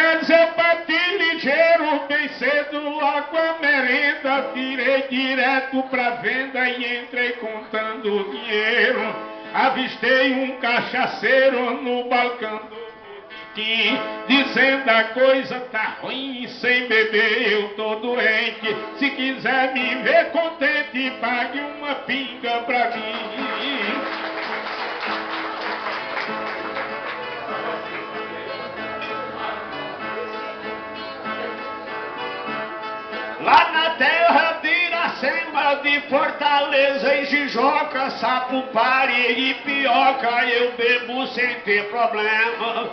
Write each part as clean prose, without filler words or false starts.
casa eu bati ligeiro, bem cedo, logo a merenda. Tirei direto pra venda e entrei contando dinheiro. Avistei um cachaceiro no balcão do botequim, dizendo a coisa tá ruim, sem beber eu tô doente. Se quiser me ver contente, pague uma pinga pra mim. Lá na terra de Iracema, de Fortaleza e Jijoca, Sapupari e Pioca, eu bebo sem ter problema.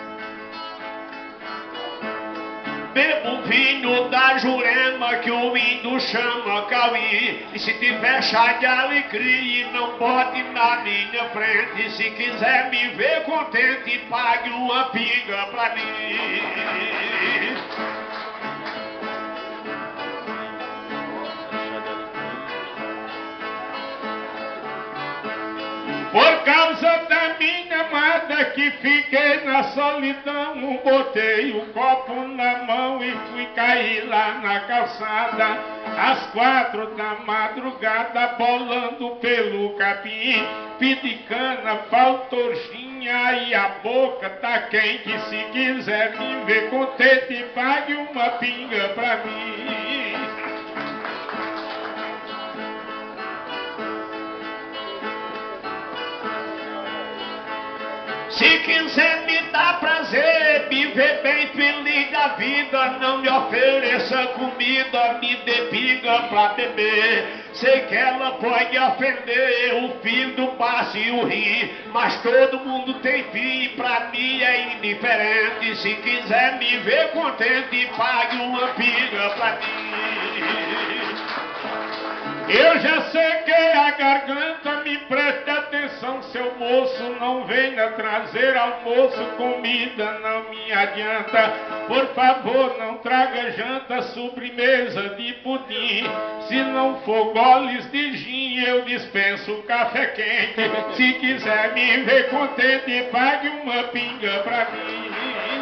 Bebo vinho da Jurema, que o índio chama Cauí. E se tiver chá de alecrim, não bote na minha frente. Se quiser me ver contente, pague uma pinga pra mim. Por causa da minha amada que fiquei na solidão, botei o copo na mão e fui cair lá na calçada. Às 4 da madrugada, bolando pelo capim, pedi cana, faltorchinha e a boca tá quente. Se quiser me ver contente, pague uma pinga pra mim. Se quiser me dar prazer, me ver bem feliz da vida, não me ofereça comida, me dê pinga pra beber. Sei que ela pode ofender o filho do passe e o rim, mas todo mundo tem fim, pra mim é indiferente. Se quiser me ver contente, pague uma pinga pra mim. Eu já sequei a garganta, me preste atenção, seu moço, não venha trazer almoço, comida não me adianta. Por favor, não traga janta, sobremesa de pudim. Se não for goles de gin, eu dispenso café quente. Se quiser me ver contente, pague uma pinga pra mim.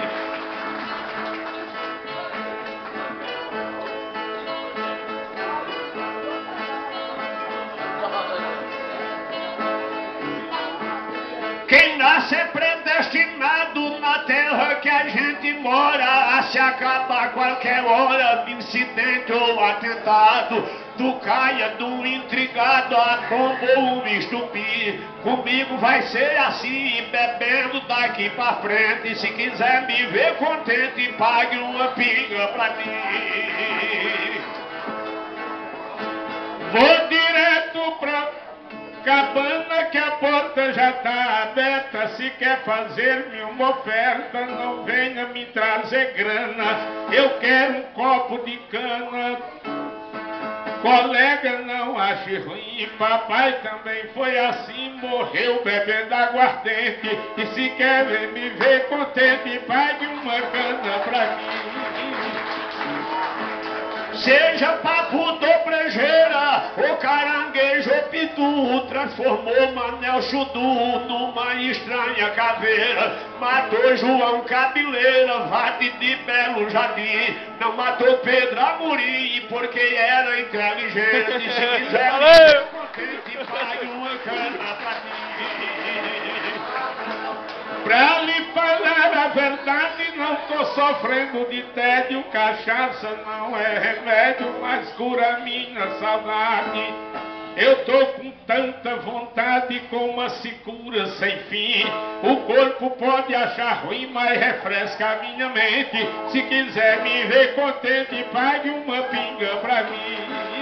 Quem nasce é predestinado na terra que a gente mora a se acabar a qualquer hora de incidente ou atentado. Tu caia do intrigado, a bomba ou um estupim. Comigo vai ser assim, bebendo daqui pra frente. Se quiser me ver contente, pague uma pinga pra mim. Vou direto pra cabana que a porta já tá aberta. Se quer fazer-me uma oferta, não venha me trazer grana. Eu quero um copo de cana. Colega, não ache ruim, papai também foi assim, morreu bebendo aguardente. E se quer me ver contente, pague uma cana pra mim. Seja papo do brejeira, o caranguejo pitu, transformou Manel Chudu numa estranha caveira. Matou João Cabeleira, vade de Belo Jardim. Não matou Pedro Amorim, porque era inteligente. Se quiser me contente, pague uma cana pra mim. Pra lhe falar a verdade, não tô sofrendo de tédio. Cachaça não é remédio, mas cura minha saudade. Eu tô com tanta vontade como a cura sem fim. O corpo pode achar ruim, mas refresca a minha mente. Se quiser me ver contente, pague uma pinga pra mim.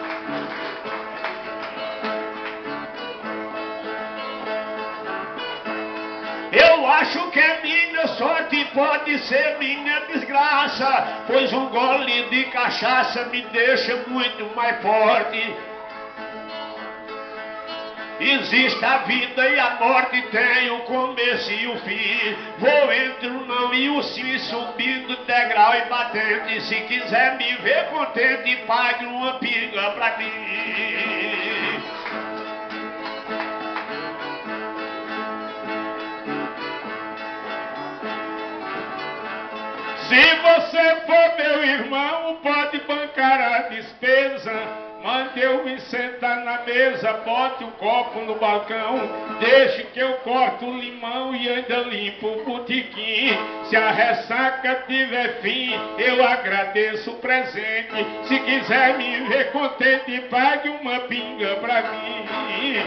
Eu acho que é minha sorte, pode ser minha desgraça, pois um gole de cachaça me deixa muito mais forte. Existe a vida e a morte, tem o começo e o fim. Vou entre o não e o sim, subindo degrau e batente. Se quiser me ver contente, pague uma pinga pra mim. você for meu irmão, pode bancar a despesa. Mande eu me sentar na mesa, bote o copo no balcão. Deixe que eu corto o limão e ainda limpo o botequim. Se a ressaca tiver fim, eu agradeço o presente. Se quiser me ver contente, pague uma pinga pra mim.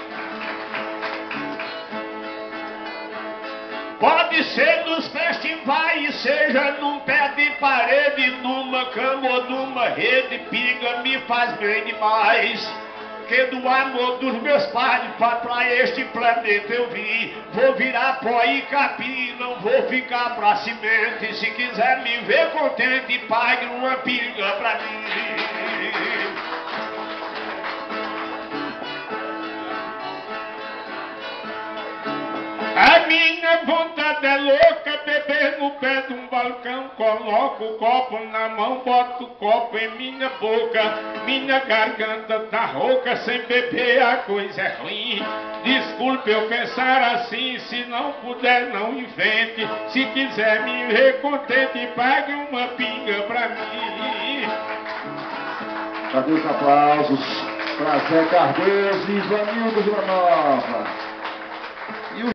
Pode ser nos festivais, seja num pé de parede, numa cama ou numa rede, pinga me faz bem demais. Que do amor dos meus pais pra este planeta eu vim. Vou virar pó e capim, não vou ficar pra semente. Se quiser me ver contente, pague uma pinga pra mim. A minha vontade é louca, beber no pé de um balcão. Coloco o copo na mão, boto o copo em minha boca. Minha garganta tá rouca, sem beber a coisa é ruim. Desculpe eu pensar assim, se não puder não invente. Se quiser me ver contente, pague uma pinga pra mim. Cadê os aplausos para Zé Cardoso e Ivanildo Vila Nova?